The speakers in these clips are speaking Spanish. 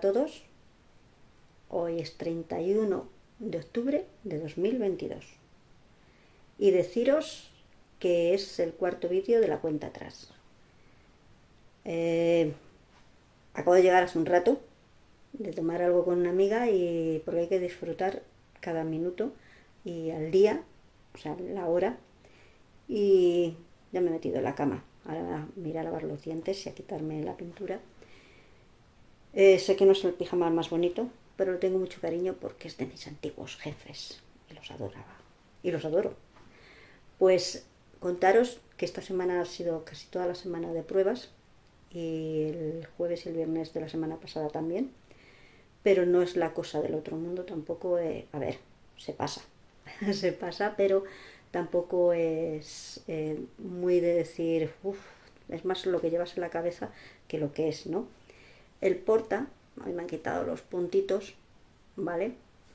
todos. Hoy es 31 de octubre de 2022. Y deciros que es el cuarto vídeo de la cuenta atrás. Acabo de llegar hace un rato de tomar algo con una amiga y porque hay que disfrutar cada minuto y al día, o sea, la hora. Y ya me he metido en la cama. Ahora me iré a lavar los dientes y a quitarme la pintura. Sé que no es el pijama más bonito, pero lo tengo mucho cariño porque es de mis antiguos jefes y los adoraba. Y los adoro. Pues contaros que esta semana ha sido casi toda la semana de pruebas y el jueves y el viernes de la semana pasada también. Pero no es la cosa del otro mundo tampoco. A ver, se pasa. Se pasa, pero tampoco es muy de decir, uff, es más lo que llevas en la cabeza que lo que es, ¿no? El porta, a mí me han quitado los puntitos, ¿vale?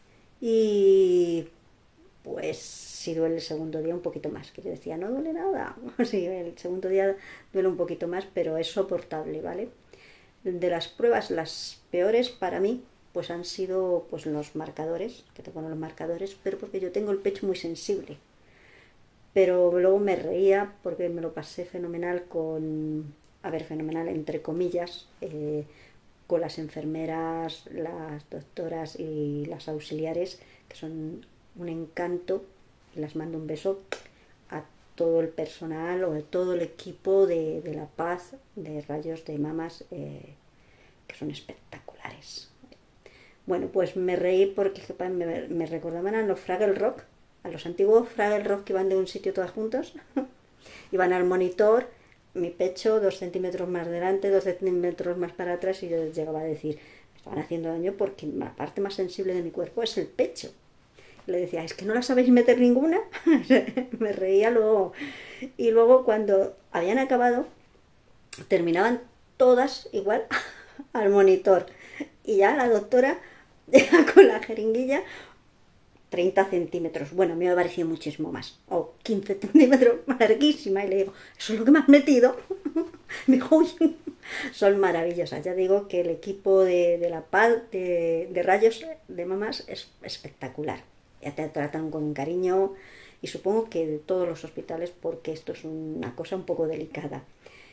Y pues si duele el segundo día un poquito más, que yo decía, no duele nada. Sí, el segundo día duele un poquito más, pero es soportable, ¿vale? De las pruebas, las peores para mí, pues han sido pues los marcadores, que te ponen los marcadores, pero porque yo tengo el pecho muy sensible. Pero luego me reía porque me lo pasé fenomenal con, a ver, fenomenal entre comillas, con las enfermeras, las doctoras y las auxiliares, que son un encanto, y las mando un beso a todo el personal o a todo el equipo de La Paz, de Rayos de Mamas, que son espectaculares. Bueno, pues me reí porque me recordaban a los Fraggle Rock, a los antiguos Fraggle Rock que iban de un sitio todos juntos, iban al monitor, mi pecho 2 centímetros más delante, 2 centímetros más para atrás, y yo llegaba a decir, me estaban haciendo daño porque la parte más sensible de mi cuerpo es el pecho. Le decía, es que no la sabéis meter ninguna. Me reía luego. Y luego cuando habían acabado, terminaban todas igual al monitor. Y ya la doctora con la jeringuilla 30 centímetros. Bueno, me ha parecido muchísimo más. O 15 centímetros, larguísima. Y le digo, ¿eso es lo que me has metido? Me dijo, uy, son maravillosas. Ya digo que el equipo de La Paz, de Rayos de Mamas, es espectacular. Ya te tratan con cariño y supongo que de todos los hospitales porque esto es una cosa un poco delicada.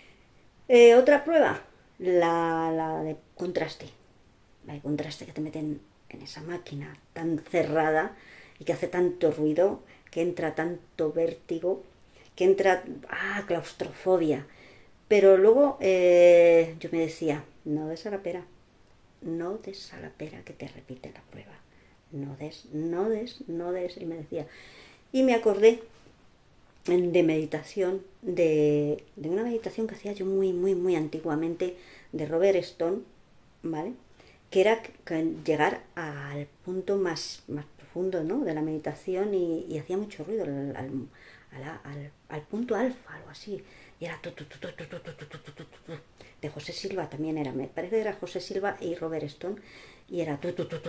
Otra prueba, la de contraste. La de contraste que te meten en esa máquina tan cerrada y que hace tanto ruido, que entra tanto vértigo, que entra claustrofobia. Pero luego yo me decía, no des a la pera, no des a la pera que te repite la prueba. No des, no des, no des. Y me decía, y me acordé de meditación, de una meditación que hacía yo muy, muy, muy antiguamente, de Robert Stone, ¿vale? Que era llegar al punto más profundo, ¿no?, de la meditación y hacía mucho ruido al punto alfa, algo así. Y era de José Silva también era, me parece que era José Silva y Robert Stone, y era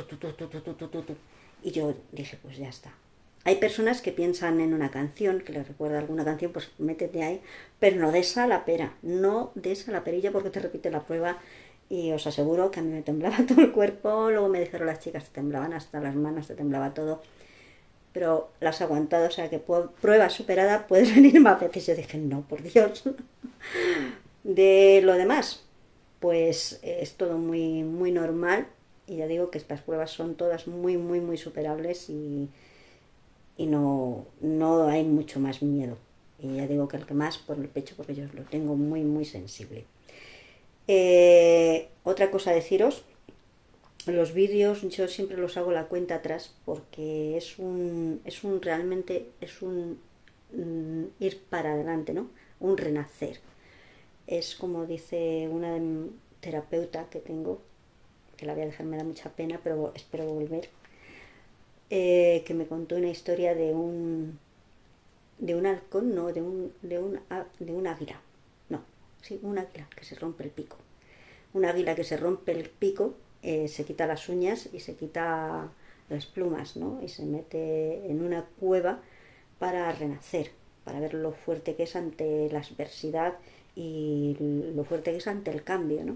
y yo dije, pues ya está. Hay personas que piensan en una canción, que les recuerda alguna canción, pues métete ahí, pero no des a la pera, no des a la perilla porque te repite la prueba. Y os aseguro que a mí me temblaba todo el cuerpo, luego me dijeron las chicas, te temblaban hasta las manos, te temblaba todo. Pero las has aguantado, o sea que prueba superada, puedes venir más veces. Yo dije, no, por Dios. De lo demás, pues es todo muy, muy normal. Y ya digo que estas pruebas son todas muy, muy, muy superables y no hay mucho más miedo. Y ya digo que el que más por el pecho, porque yo lo tengo muy, muy sensible. Otra cosa a deciros, los vídeos yo siempre los hago la cuenta atrás porque es un realmente es un ir para adelante, ¿no? Un renacer. Es como dice una terapeuta que tengo, que la voy a dejar, me da mucha pena, pero espero volver, que me contó una historia de un halcón, no, de un águila, no, sí, un águila que se rompe el pico. Un águila que se rompe el pico, se quita las uñas y se quita las plumas, ¿no? Y se mete en una cueva para renacer, para ver lo fuerte que es ante la adversidad y lo fuerte que es ante el cambio, ¿no?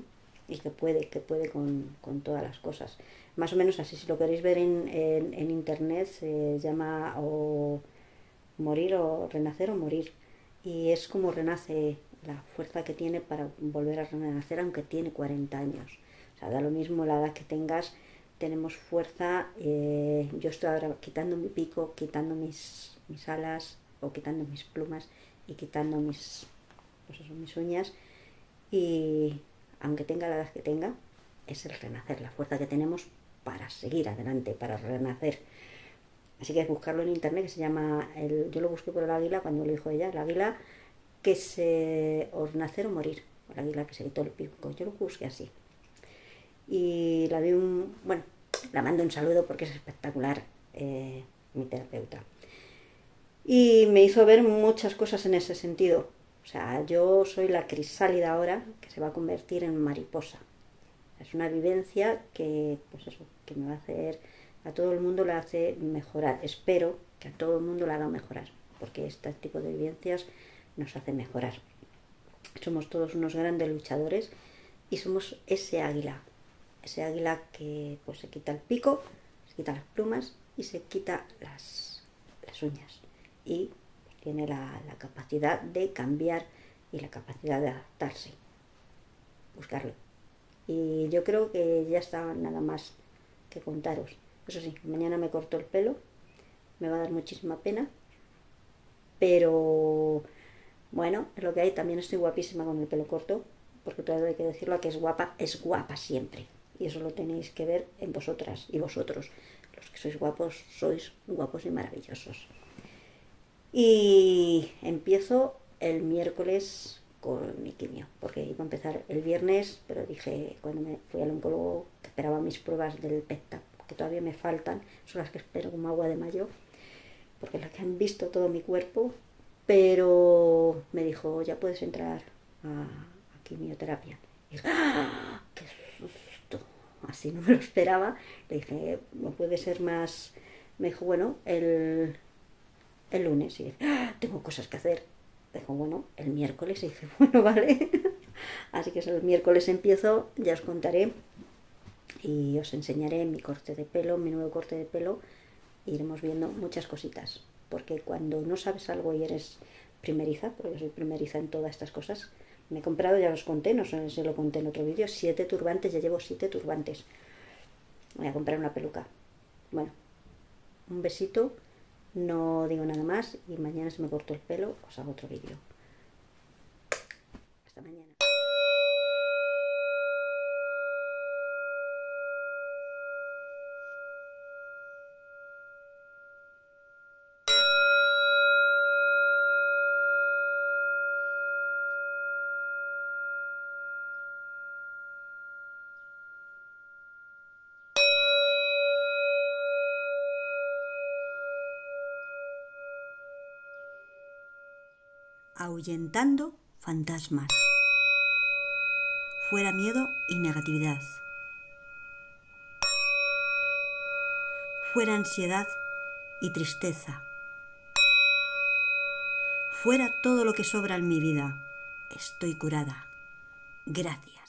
y que puede con todas las cosas. Más o menos así, si lo queréis ver en internet, se llama o morir o renacer o morir. Y es como renace, la fuerza que tiene para volver a renacer, aunque tiene 40 años. O sea, da lo mismo la edad que tengas, tenemos fuerza. Yo estoy ahora quitando mi pico, quitando mis alas o quitando mis plumas y quitando mis uñas. Y aunque tenga la edad que tenga, es el renacer, la fuerza que tenemos para seguir adelante, para renacer. Así que es buscarlo en internet, que se llama, yo lo busqué por el águila cuando lo dijo ella, el águila que se, o nacer o morir, el águila que se quitó el pico, yo lo busqué así. Y la vi bueno, la mando un saludo porque es espectacular, mi terapeuta. Y me hizo ver muchas cosas en ese sentido. O sea, yo soy la crisálida ahora que se va a convertir en mariposa. Es una vivencia que, pues eso, que me va a hacer, a todo el mundo le hace mejorar. Espero que a todo el mundo le haga mejorar, porque este tipo de vivencias nos hace mejorar. Somos todos unos grandes luchadores y somos ese águila que pues se quita el pico, se quita las plumas y se quita las uñas. Y pues, tiene la capacidad de cambiar y la capacidad de adaptarse. Buscarlo. Y yo creo que ya está nada más que contaros. Eso sí, mañana me corto el pelo, me va a dar muchísima pena, pero bueno, es lo que hay. También estoy guapísima con el pelo corto, porque todavía hay que decirlo, que es guapa siempre. Y eso lo tenéis que ver en vosotras y vosotros. Los que sois guapos y maravillosos. Y empiezo el miércoles con mi quimio, porque iba a empezar el viernes, pero dije, cuando me fui al oncólogo, que esperaba mis pruebas del PET, que todavía me faltan, son las que espero como agua de mayo, porque es las que han visto todo mi cuerpo, pero me dijo, ya puedes entrar a quimioterapia. Y dije, ¡ah! ¡Qué susto! Así no me lo esperaba. Le dije, no puede ser más. Me dijo, bueno, el lunes. Y dije, ¡ah! Tengo cosas que hacer. Dijo, bueno, el miércoles. Y dije, bueno, vale. Así que el miércoles empiezo, ya os contaré y os enseñaré mi corte de pelo, mi nuevo corte de pelo. Iremos viendo muchas cositas, porque cuando no sabes algo y eres primeriza, porque yo soy primeriza en todas estas cosas, me he comprado, ya os conté, no sé si lo conté en otro vídeo, 7 turbantes, ya llevo 7 turbantes. Voy a comprar una peluca. Bueno, un besito, no digo nada más y mañana si me corto el pelo os hago otro vídeo. Hasta mañana. Ahuyentando fantasmas. Fuera miedo y negatividad. Fuera ansiedad y tristeza. Fuera todo lo que sobra en mi vida. Estoy curada. Gracias.